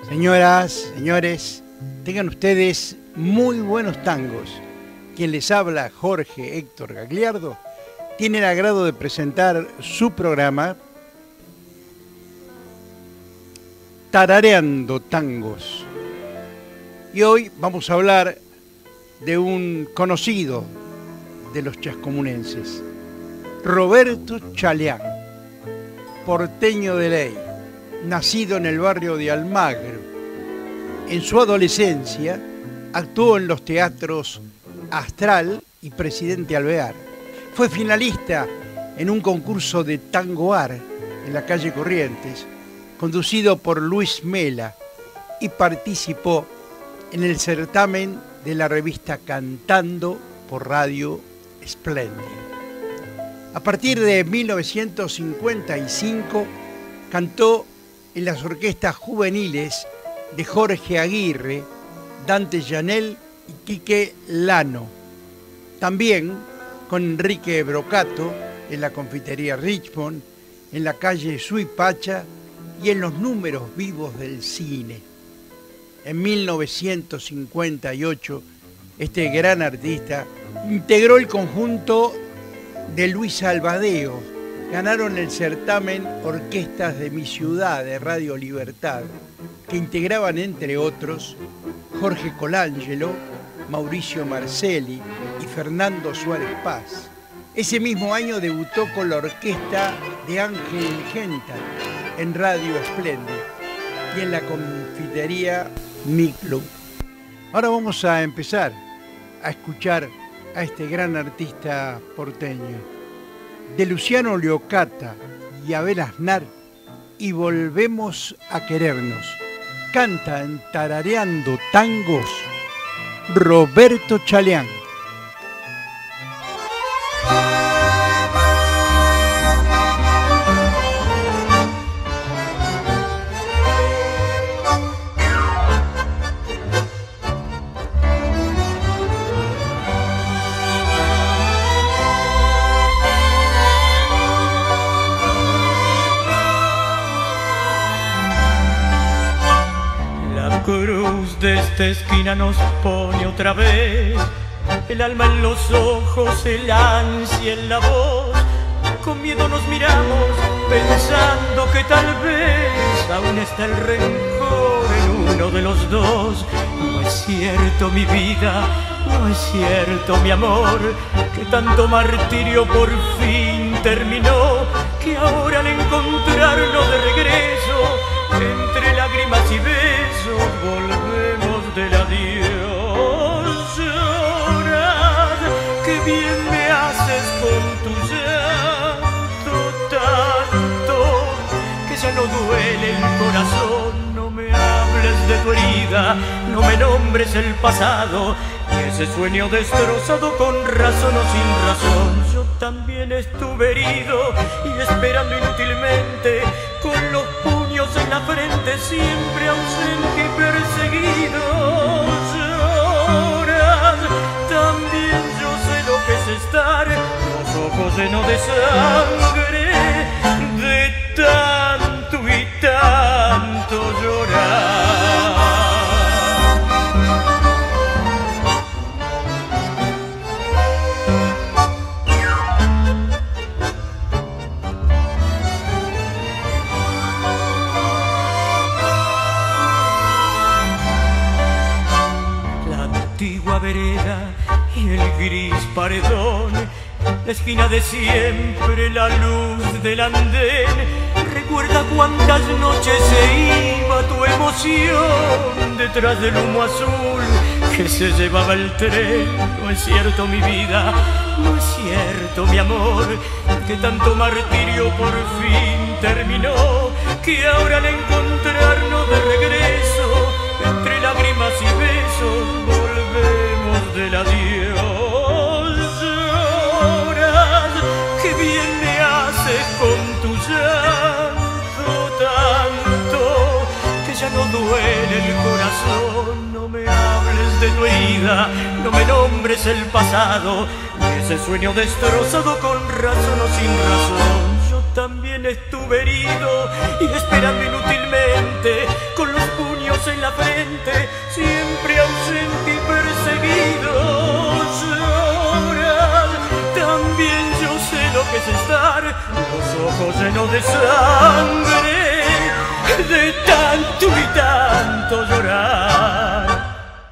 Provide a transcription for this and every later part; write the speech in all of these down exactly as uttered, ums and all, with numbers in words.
Señoras, señores, tengan ustedes muy buenos tangos. Quien les habla, Jorge Héctor Gagliardo, tiene el agrado de presentar su programa Tarareando Tangos. Y hoy vamos a hablar de un conocido de los chascomunenses, Roberto Chaleán, porteño de ley, nacido en el barrio de Almagro. En su adolescencia actuó en los teatros Astral y Presidente Alvear. Fue finalista en un concurso de tangoar en la calle Corrientes, conducido por Luis Mela, y participó en el certamen de la revista Cantando por Radio Espléndida. A partir de mil novecientos cincuenta y cinco cantó en las orquestas juveniles de Jorge Aguirre, Dante Llanel y Quique Lano. También con Enrique Brocato en la confitería Richmond, en la calle Suipacha y en los números vivos del cine. En mil novecientos cincuenta y ocho, este gran artista integró el conjunto de Luis Albadeo. Ganaron el certamen Orquestas de mi Ciudad de Radio Libertad, que integraban, entre otros, Jorge Colangelo, Mauricio Marcelli y Fernando Suárez Paz. Ese mismo año debutó con la orquesta de Ángel Genta en Radio Espléndida y en la confitería Mi Club. Ahora vamos a empezar a escuchar a este gran artista porteño, de Luciano Leocata y Abel Aznar, y Volvemos a Querernos. Canta en Tarareando Tangos Roberto Chaleán. Cruz de esta esquina nos pone otra vez, el alma en los ojos, el ansia en la voz. Con miedo nos miramos pensando que tal vez aún está el rencor en uno de los dos. No es cierto mi vida, no es cierto mi amor, que tanto martirio por fin terminó, que ahora al encontrarnos de regreso entre lágrimas y besos volvemos del adiós. Llorad, que bien me haces con tu llanto tanto, que ya no duele el corazón. No me hables de tu herida, no me nombres el pasado, y ese sueño destrozado con razón o sin razón. Yo también estuve herido y esperando inútilmente, con los puños en la frente, siempre ausente y perseguido. Llorad, también yo sé lo que es estar los ojos llenos de sangre, de tanto y tanto llorar. Vereda y el gris paredón, la esquina de siempre, la luz del andén. Recuerda cuántas noches se iba tu emoción detrás del humo azul que se llevaba el tren. No es cierto mi vida, no es cierto mi amor, que tanto martirio por fin terminó, que ahora al encontrarnos de regreso entre lágrimas y besos volvemos del adiós. Llorad, que bien me haces con tu llanto tanto, que ya no duele el corazón. No me hables de tu herida, no me nombres el pasado, ese sueño destrozado con razón o sin razón. Yo también estuve herido y esperando inútilmente, con los puños en la frente, siempre ausente y perseguido. Llorar, también yo sé lo que es estar, los ojos llenos de sangre, de tanto y tanto llorar.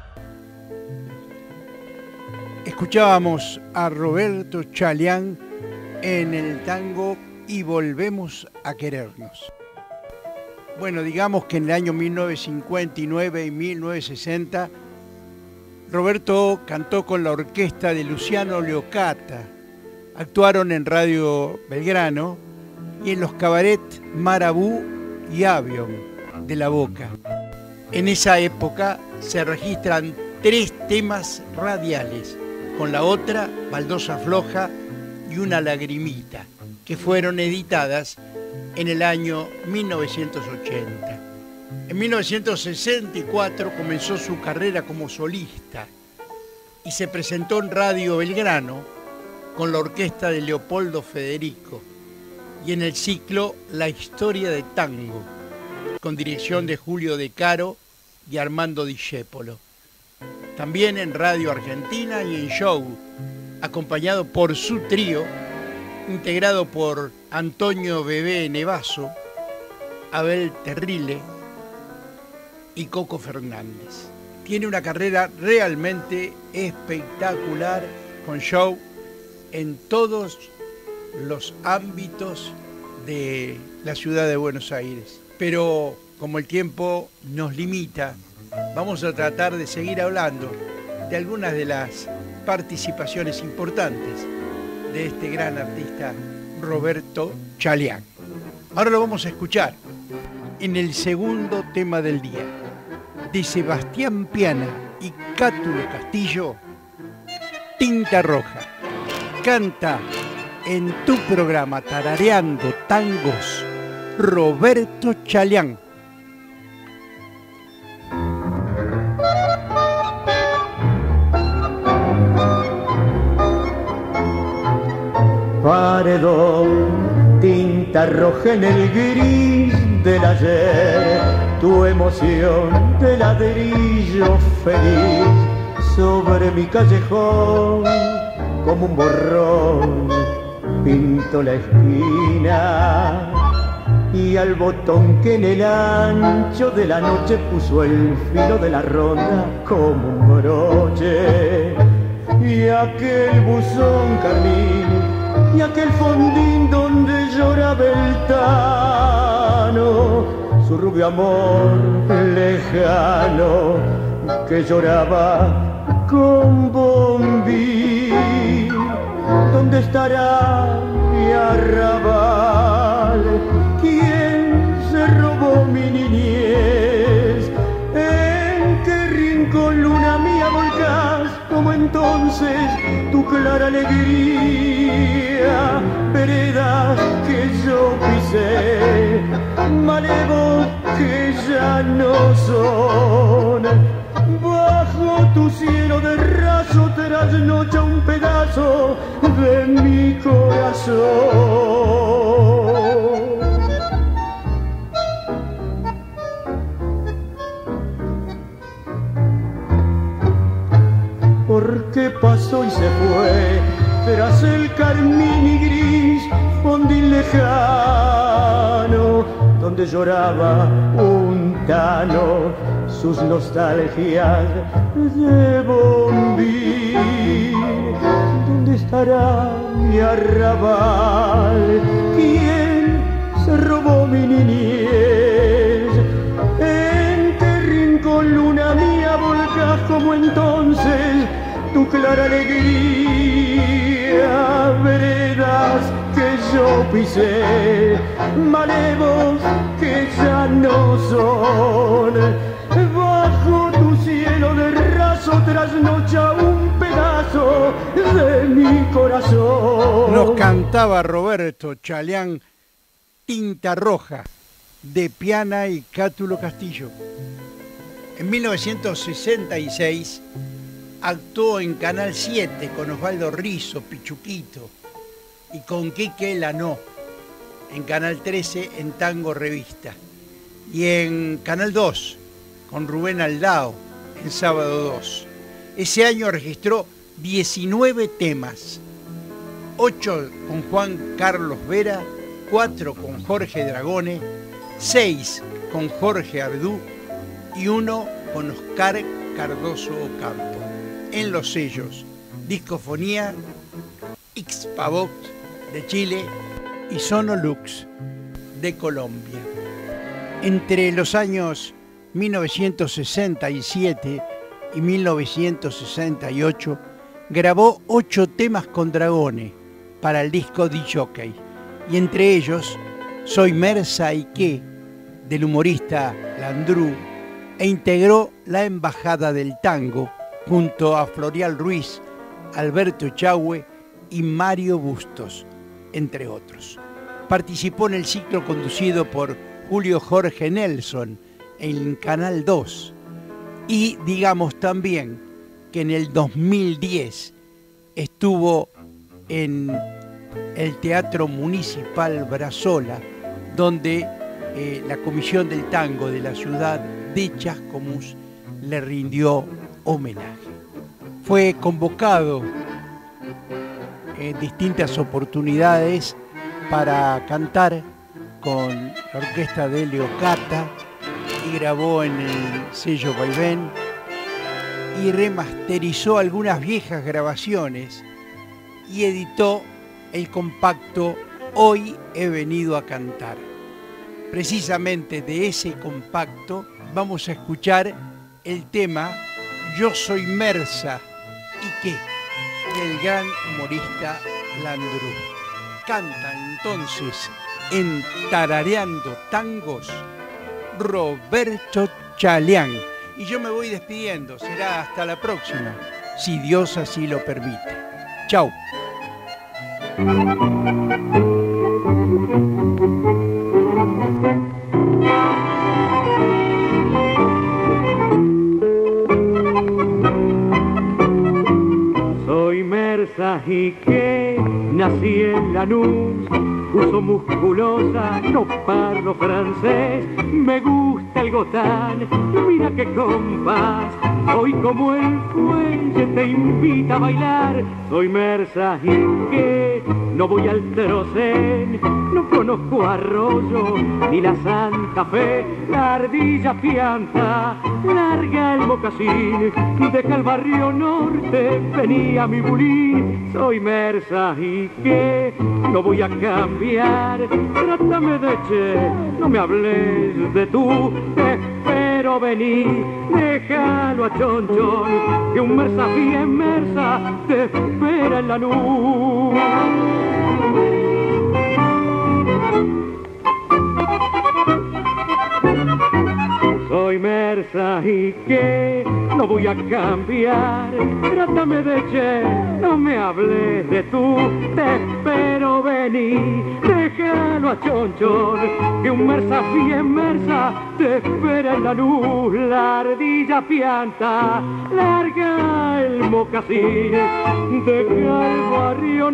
Escuchábamos a Roberto Chalián en el tango Y volvemos a querernos. Bueno, digamos que en el año mil novecientos cincuenta y nueve y mil novecientos sesenta, Roberto cantó con la orquesta de Luciano Leocata. Actuaron en Radio Belgrano y en los cabarets Marabú y Avión de La Boca. En esa época se registran tres temas radiales, con la otra, Baldosa Floja y Una Lagrimita, que fueron editadas en el año mil novecientos ochenta. En mil novecientos sesenta y cuatro comenzó su carrera como solista y se presentó en Radio Belgrano con la orquesta de Leopoldo Federico y en el ciclo La Historia de Tango, con dirección de Julio De Caro y Armando Discépolo. También en Radio Argentina y en Show, acompañado por su trío, integrado por Antonio Bebé Nevazo, Abel Terrile y Coco Fernández. Tiene una carrera realmente espectacular, con show en todos los ámbitos de la ciudad de Buenos Aires. Pero como el tiempo nos limita, vamos a tratar de seguir hablando de algunas de las participaciones importantes de este gran artista Roberto Chalián. Ahora lo vamos a escuchar en el segundo tema del día, de Sebastián Piana y Cátulo Castillo, Tinta Roja. Canta en tu programa Tarareando Tangos, Roberto Chalián. Paredón, tinta roja en el gris del ayer, tu emoción de ladrillo feliz sobre mi callejón, como un borrón pinto la esquina y al botón que en el ancho de la noche puso el filo de la ronda como un broche, y aquel buzón carmín y aquel fondín donde lloraba el tano, su rubio amor lejano que lloraba con bombín. ¿Dónde estará mi arrabal? ¿Quién se robó mi niñez? ¿En qué rincón, luna mía, volcás como entonces tu clara alegría? Veredas que yo pisé, malevos que ya no son, bajo tu cielo de raso trasnocha un pedazo de mi corazón. ¿Por qué pasó y se fue tras el carmín y gris fondín lejano, donde lloraba un tano sus nostalgias de bombín? ¿Dónde estará mi arrabal? ¿Quién se robó mi niñez? ¿En qué rincón, luna mía, volcás como entonces tu clara alegría? Veredas que yo pisé, malevos que ya no son, bajo tu cielo de raso trasnocha un pedazo de mi corazón. Nos cantaba Roberto Chalián, Tinta Roja, de Piana y Cátulo Castillo. En mil novecientos sesenta y seis actuó en Canal siete con Osvaldo Rizzo, Pichuquito, y con Quique Lanó en Canal trece en Tango Revista y en Canal dos con Rubén Aldao en Sábado dos. Ese año registró diecinueve temas, ocho con Juan Carlos Vera, cuatro con Jorge Dragone, seis con Jorge Abdú y uno con Oscar Cardoso Ocampo, en los sellos Discofonía, Xpavox de Chile y Sonolux de Colombia. Entre los años mil novecientos sesenta y siete y mil novecientos sesenta y ocho grabó ocho temas con Dragone para el disco Disc-Jockey, y entre ellos Soy Mersa y qué, del humorista Landrú, e integró la Embajada del Tango junto a Florial Ruiz, Alberto Echagüe y Mario Bustos, entre otros. Participó en el ciclo conducido por Julio Jorge Nelson en Canal dos, y digamos también que en el dos mil diez estuvo en el Teatro Municipal Brazola, donde eh, la Comisión del Tango de la ciudad de Chascomús le rindió homenaje. Fue convocado en distintas oportunidades para cantar con la orquesta de Elio Cata y grabó en el sello Vaivén y remasterizó algunas viejas grabaciones y editó el compacto Hoy he venido a cantar. Precisamente de ese compacto vamos a escuchar el tema Yo soy Mersa y qué, del gran humorista Landrú. Canta entonces en Tarareando Tangos Roberto Chaleán. Y yo me voy despidiendo, será hasta la próxima, si Dios así lo permite. Chau. Soy Mersa y que nací en Lanús, uso musculosa, no parlo francés, me gusta el gotán, mira qué compás, hoy como el fuelle te invita a bailar. Soy Mersa y que no voy al trocén, no conozco Arroyo ni la Santa Fe, la ardilla pianta, larga el mocasín, deja el barrio norte, venía mi bulín. Soy Mersa y que no voy a cambiar, trátame de che, no me hables de tú, te espero venir, déjalo a Chon Chon, que un Mersa bien Mersa te espera en la luz. Soy Mersa y que no voy a cambiar, trátame de che, no me hables de tú, te espero venir, déjalo a Chon Chon, que un Mersa bien Mersa te espera en la luz. La ardilla pianta, larga el mocasín, deja el barrio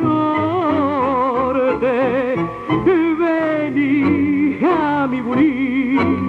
norte, vení a mi bulín.